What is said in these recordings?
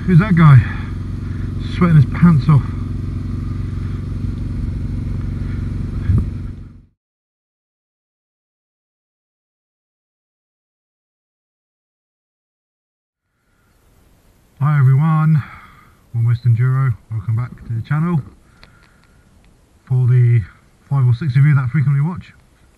Who's that guy? Sweating his pants off. Hi everyone, Almost Enduro, welcome back to the channel for the 5 or 6 of you that frequently watch.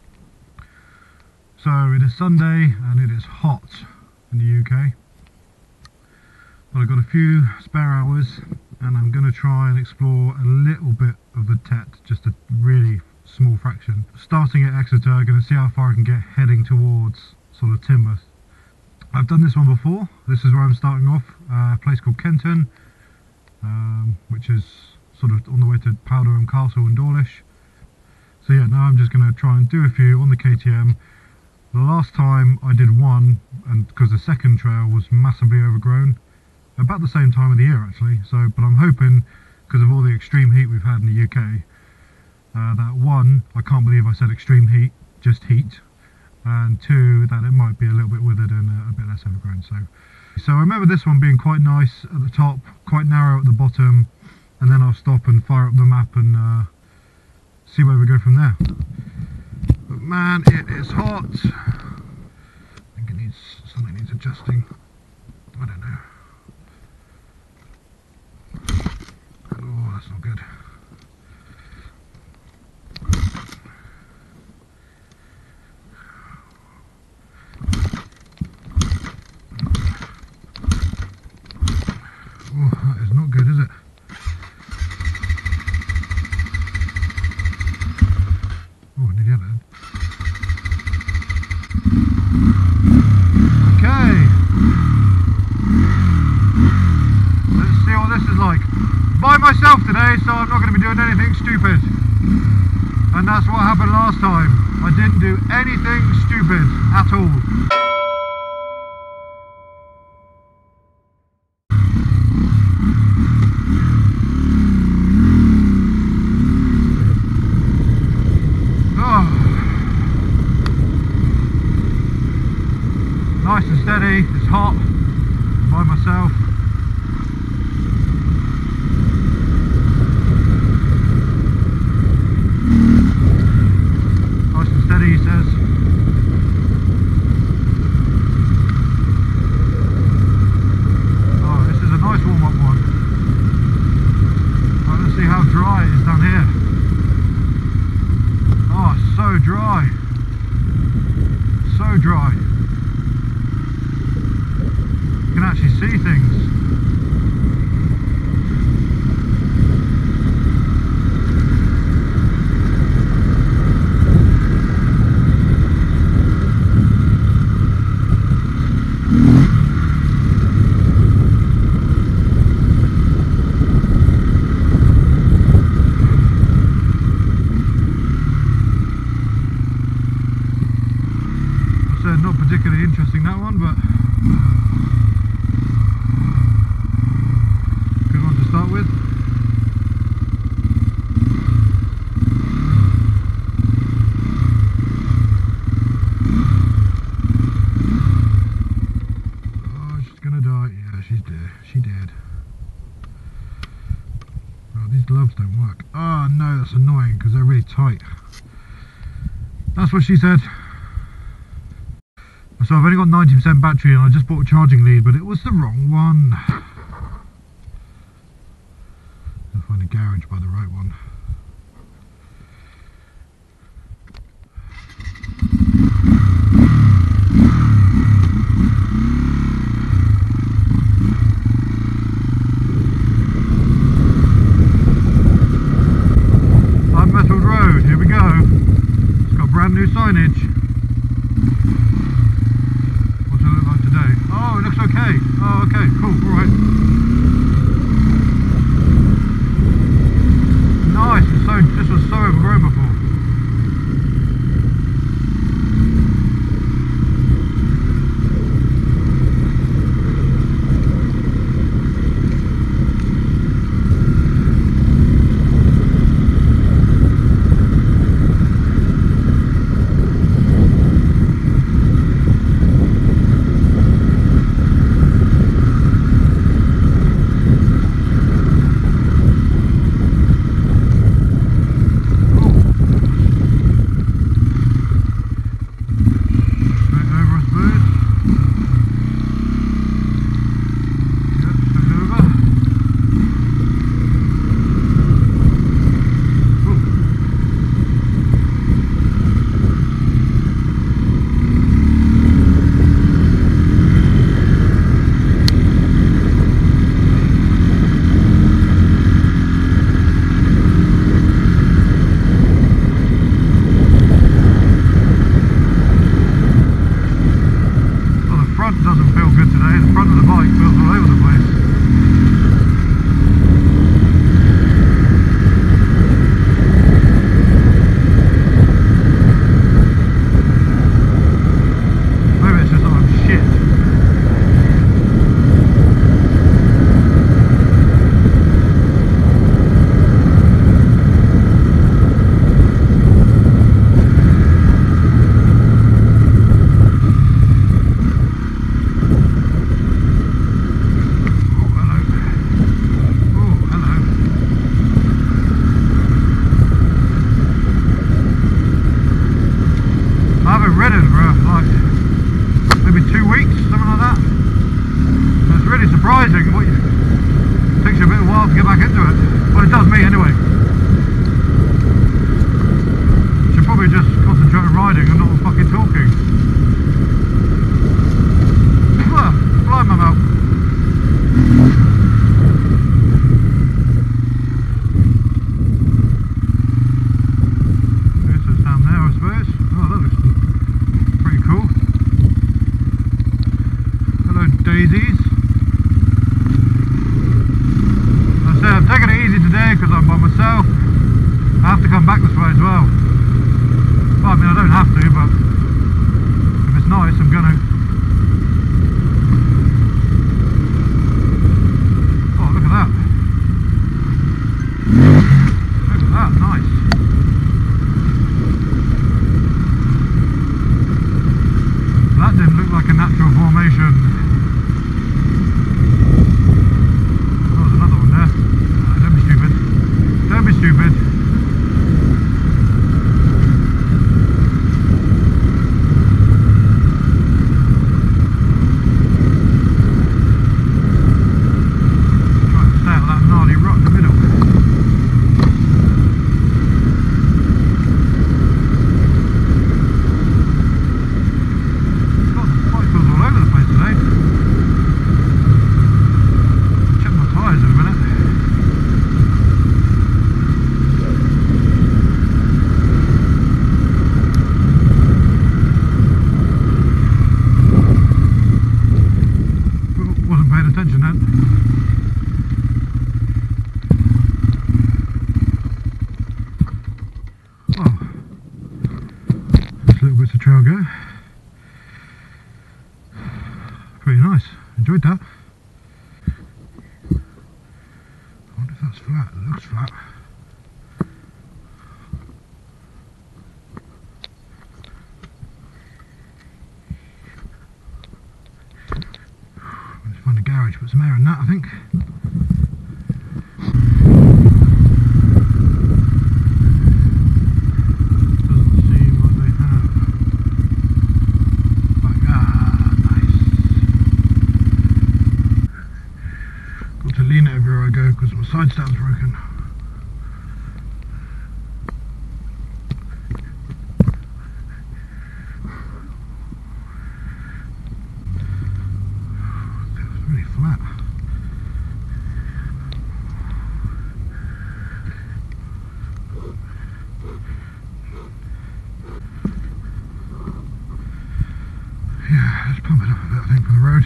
So it is Sunday and it is hot in the UK, but I've got a few spare hours and I'm going to try and explore a little bit of the TET, just a really small fraction. Starting at Exeter, I'm going to see how far I can get heading towards sort of Teignmouth. I've done this one before. This is where I'm starting off, a place called Kenton, which is sort of on the way to Powderham Castle and Dawlish. So yeah, now I'm just going to try and do a few on the KTM. The last time I did one, and because the second trail was massively overgrown, about the same time of the year actually, so but I'm hoping, because of all the extreme heat we've had in the UK, that one, I can't believe I said extreme heat, just heat, and two, that it might be a little bit withered and a bit less overgrown. So I remember this one being quite nice at the top, quite narrow at the bottom, and then I'll stop and fire up the map and see where we go from there. But man, it is hot. I think something needs adjusting. I don't know. Oh, that's not good. Oh, that is not good, is it? Oh, I nearly had it. Okay. Let's see what this is like. By myself today, so I'm not going to be doing anything stupid. And that's what happened last time. I didn't do anything stupid at all. Nice and steady, it's hot, by myself. Nice and steady, he says. Oh, this is a nice warm-up one. Right, let's see how dry it is down here. Oh, so dry. So dry. You can actually see things. I said not particularly interesting, that one, but good one to start with. Oh, she's gonna die. Yeah, she's dead. She did. Oh, these gloves don't work. Oh no, that's annoying because they're really tight. That's what she said. So I've only got 90% battery and I just bought a charging lead, but it was the wrong one. I'll find a garage by the right one. Unmetalled road, here we go. It's got brand new signage. What's it look like today? Oh, it looks okay. Oh, okay, cool, alright. Nice, this was so overgrown before. fucking talking. Blind man out. This is down there, I suppose. Oh, that looks pretty cool. Hello, daisies. Like I say, I'm taking it easy today because I'm by myself. I have to come back this way as well. Well, I mean, I don't have to, but if it's nice, I'm gonna. Oh, look at that. Look at that, nice. That didn't look like a natural formation. Oh, there's another one there. Don't be stupid. Don't be stupid. Pretty nice, enjoyed that. I wonder if that's flat, it looks flat. Let's find a garage, put some air in that, I think. Lean it everywhere I go because my side stand's broken. It's really flat. Yeah, let's pump it up a bit, I think, for the road.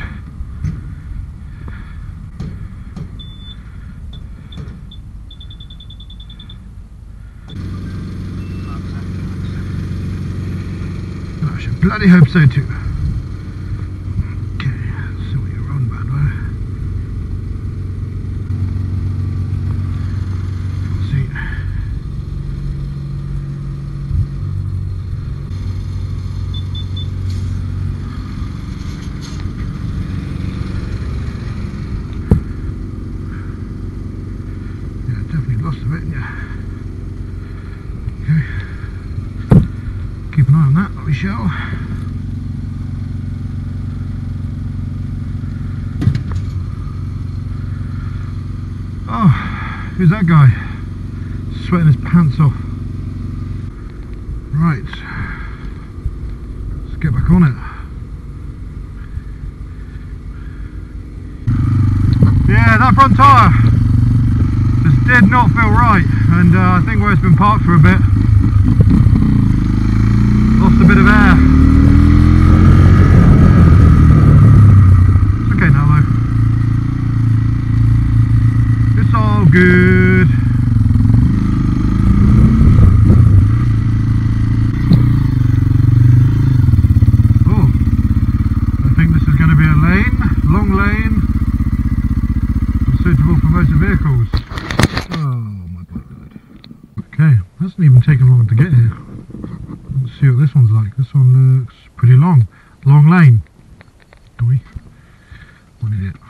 I should bloody hope so too. Okay, let's see what you're on, bad boy. Can't see. Yeah, definitely lost a bit, yeah. Okay. Keep an eye on that, we shall. Oh, who's that guy? Sweating his pants off. Right, let's get back on it. Yeah, that front tyre just did not feel right, and I think where it's been parked for a bit, lost a bit of air. It's okay now though. It's all good. Oh, I think this is going to be a lane, long lane, suitable for motor vehicles. Oh my god. Okay, hasn't even taken long to get here. Let's see what this one's like. This one looks pretty long. Long lane. Do we? What is it?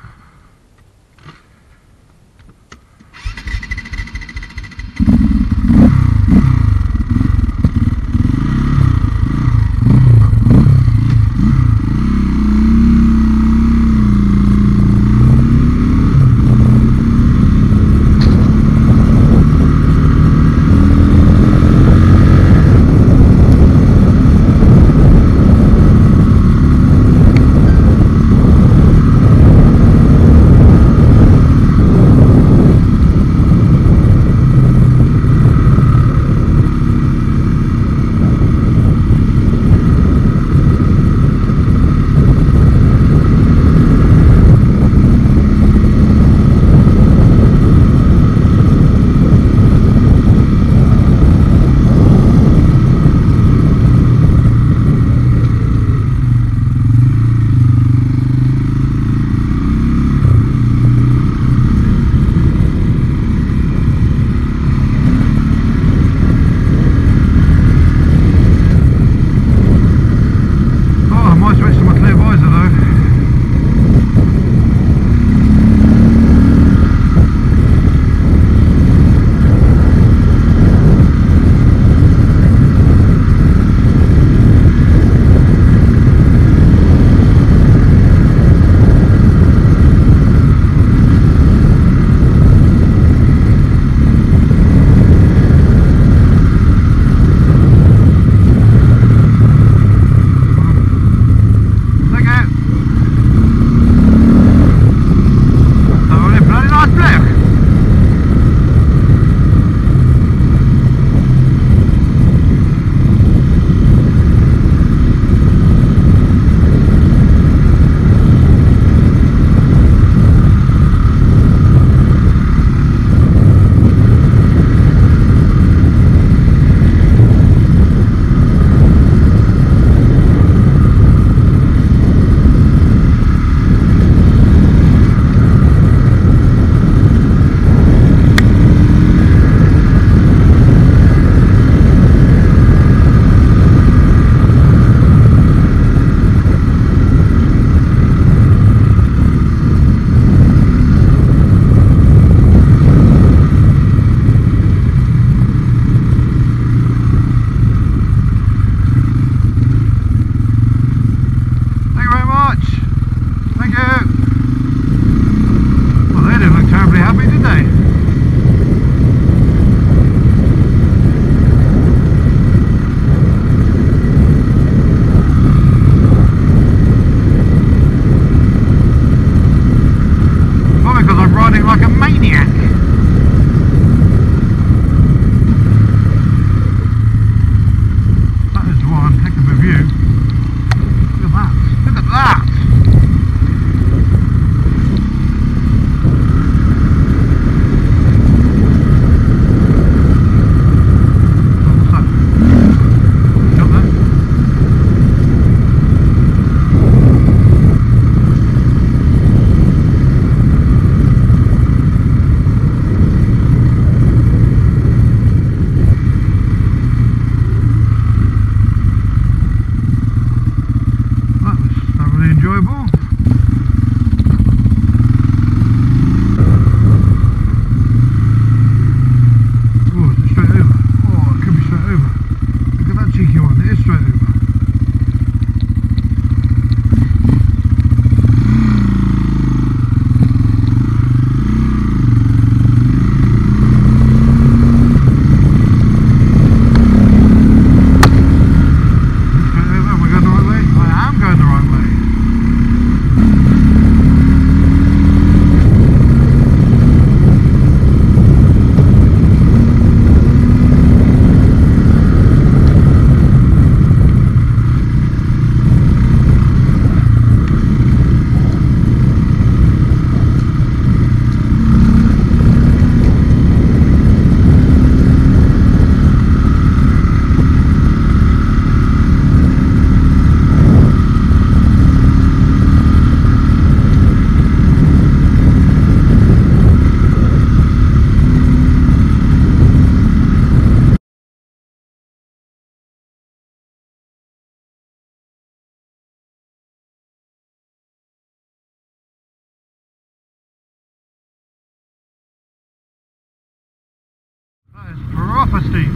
That is proper steep.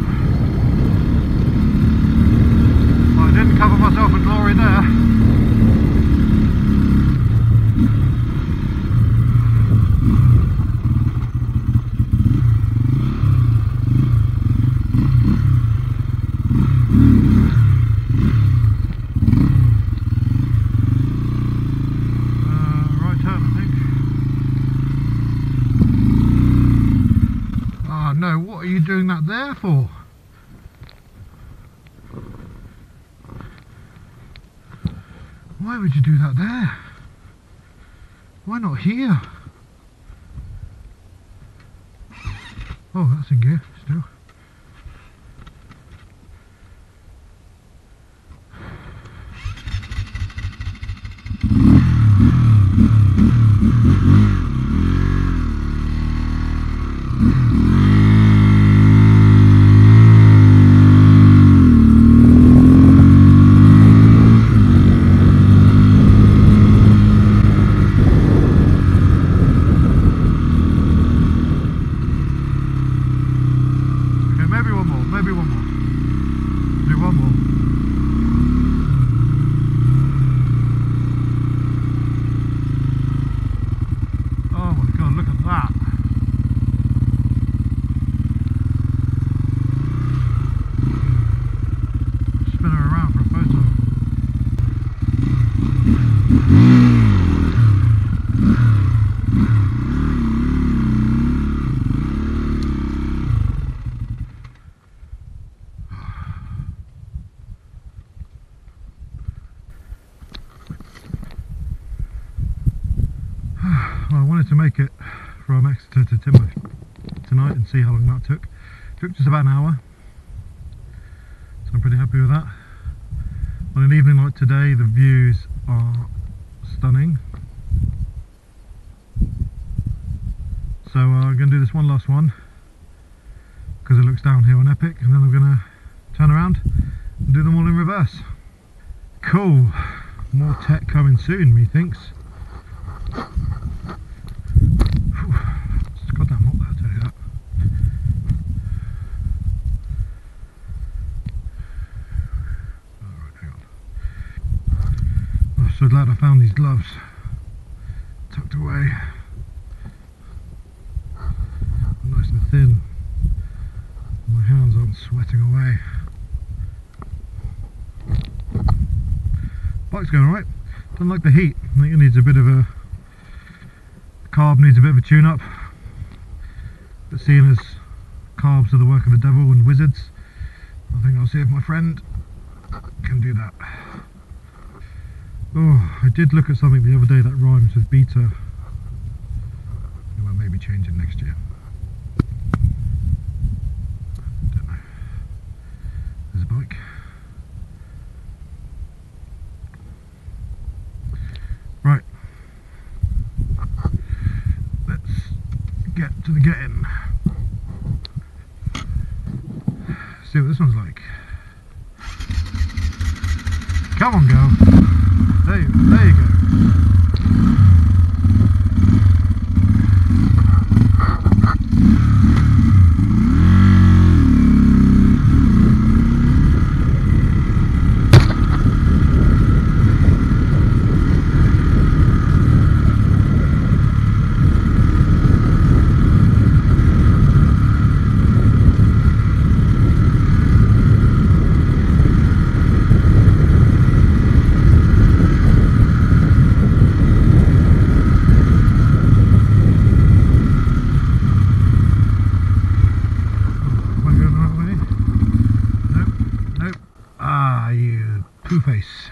Well, I didn't cover myself in glory there. Right turn, I think. Oh no, what are you doing that there for? Why would you do that there? Why not here? Oh, that's in gear still. Maybe one more. Do one more. Oh my god, look at that. Spin her around for a photo. Well, I wanted to make it from Exeter to Teignmouth tonight and see how long that took. It took just about an hour, so I'm pretty happy with that. On an evening like today, the views are stunning. So I'm going to do this one last one because it looks downhill and epic, and then I'm going to turn around and do them all in reverse. Cool. More TET coming soon, methinks. It's goddamn hot there, I'll tell you that. Alright, hang on. I'm so glad I found these gloves tucked away. Nice and thin. My hands aren't sweating away. Bike's going alright. Don't like the heat. I think it needs a bit of a carb, needs a bit of a tune up. But seeing as carbs are the work of the devil and wizards, I think I'll see if my friend can do that. Oh, I did look at something the other day that rhymes with beta. Well, maybe change it next year. Don't know. There's a bike. Right. Let's get to the get-in. See what this one's like. Come on, girl. There you go. Two-face.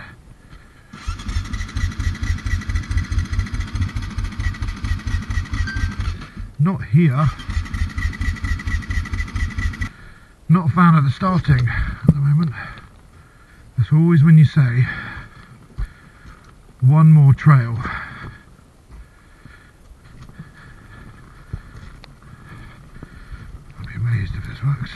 Not here. Not a fan of the starting at the moment. That's always when you say one more trail. I'll be amazed if this works.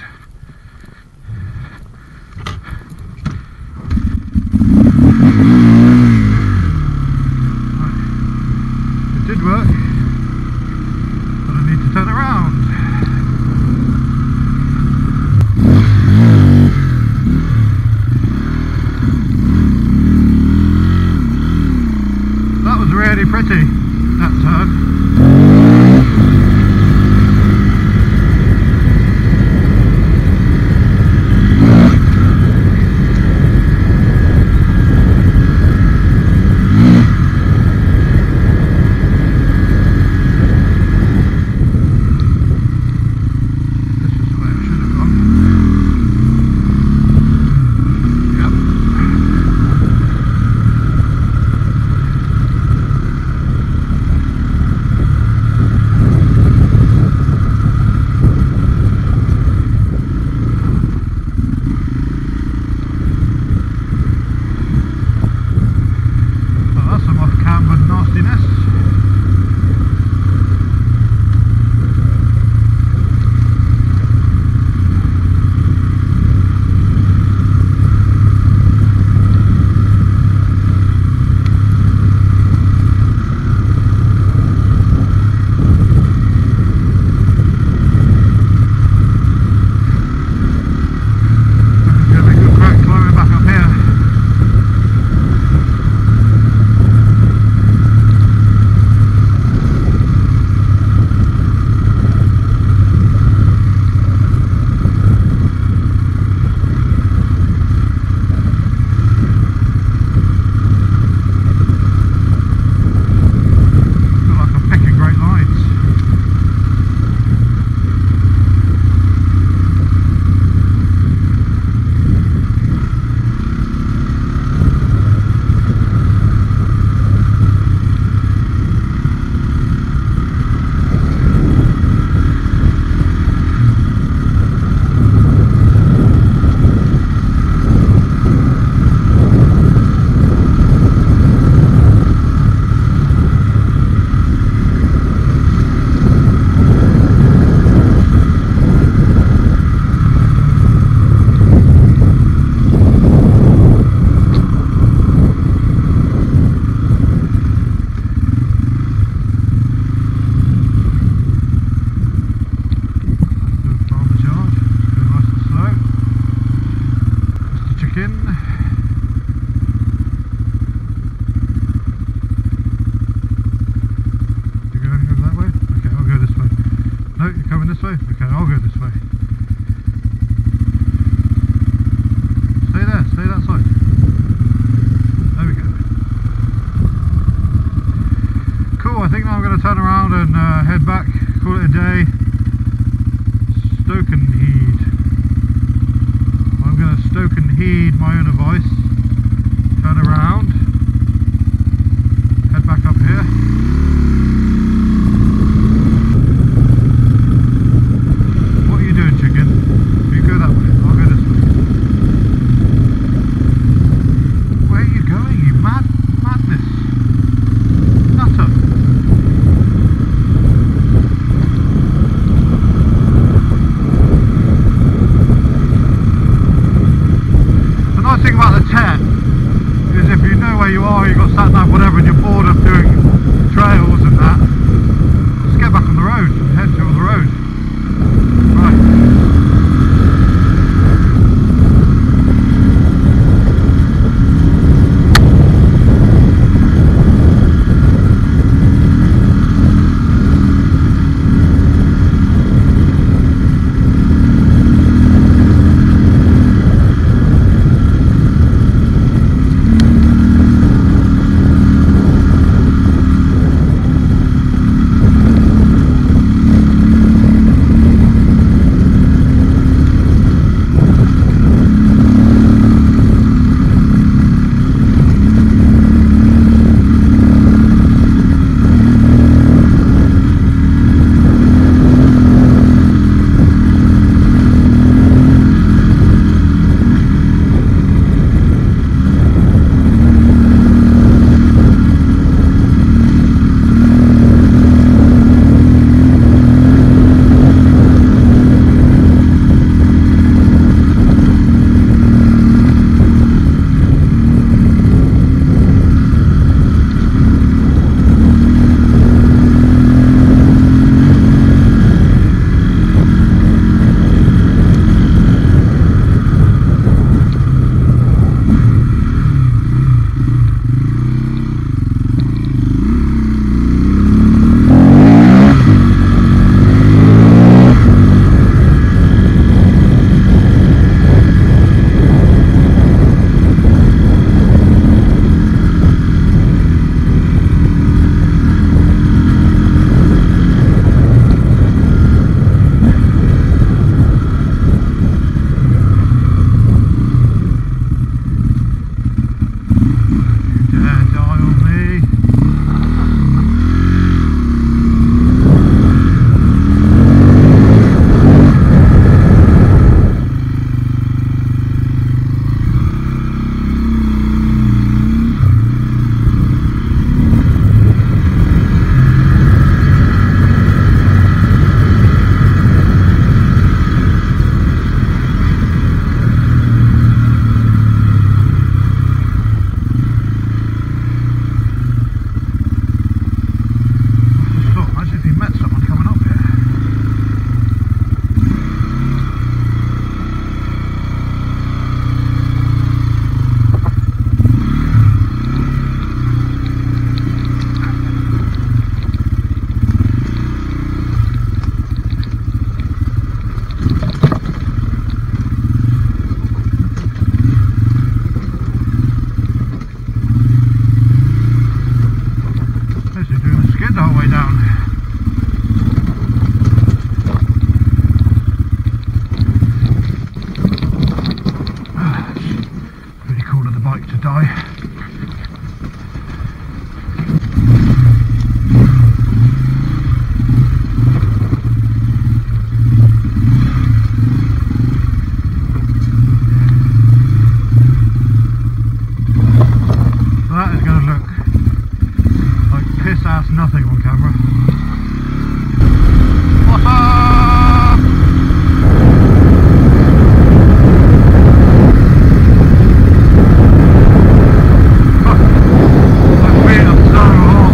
It did work, but I need to turn around. really pretty, that turn. This way? Okay, I'll go this way. Stay there, stay that side. There we go. Cool, I think now I'm going to turn around and head back, call it a day. Stoke and Heed. I'm going to stoke and heed my own advice. Turn around. Head back up here. The thing about the TET is if you know where you are, you've got sat nav, whatever, and you're bored of doing trails and that, just get back on the road and head to the road. Right. the bike to die. That is going to look like piss ass nothing on camera. What's up? My feet are so hot.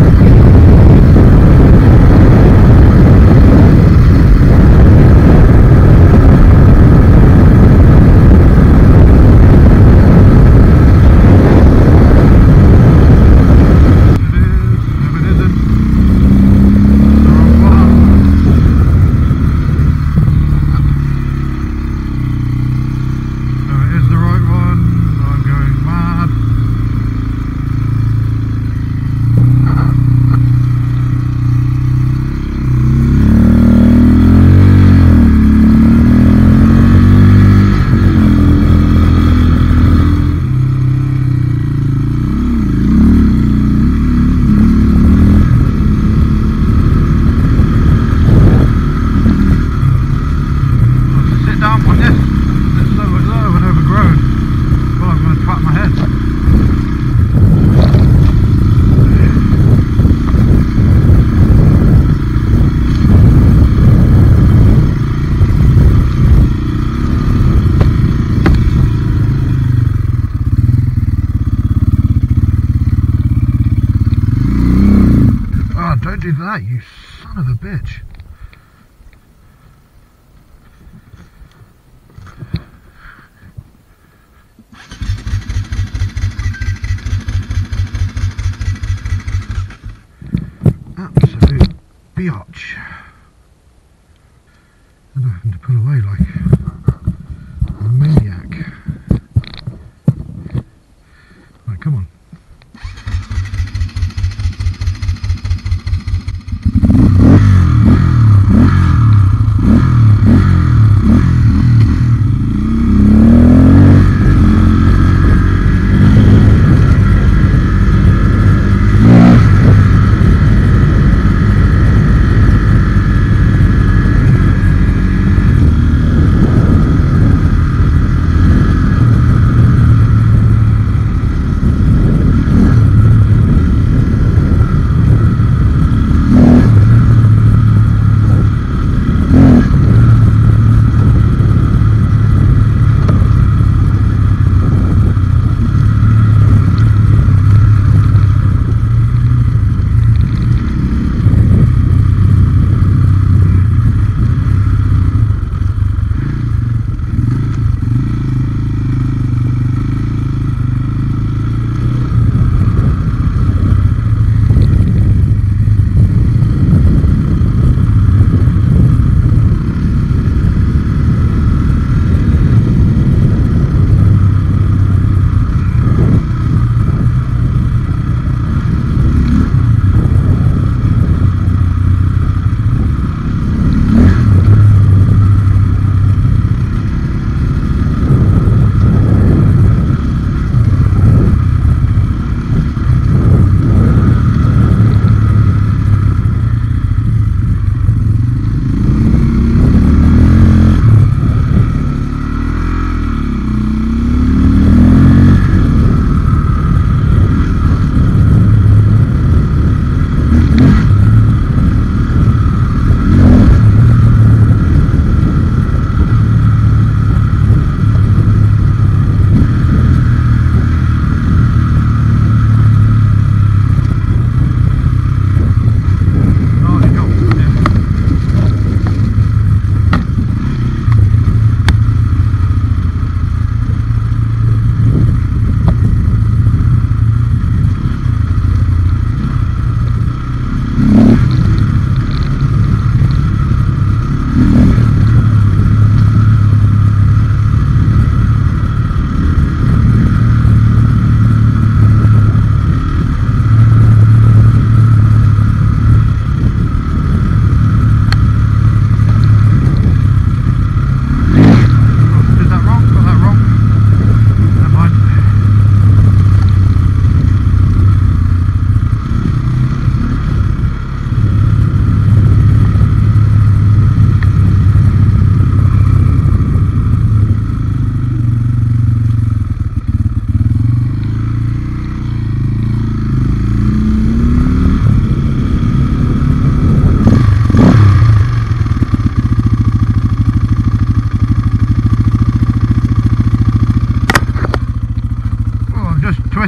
Don't do that, you son of a bitch. Absolute biatch. And I'm having to pull away like a maniac. Right, come on.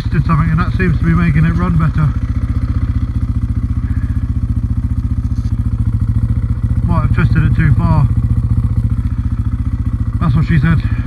twisted something and that seems to be making it run better. Might have twisted it too far. That's what she said.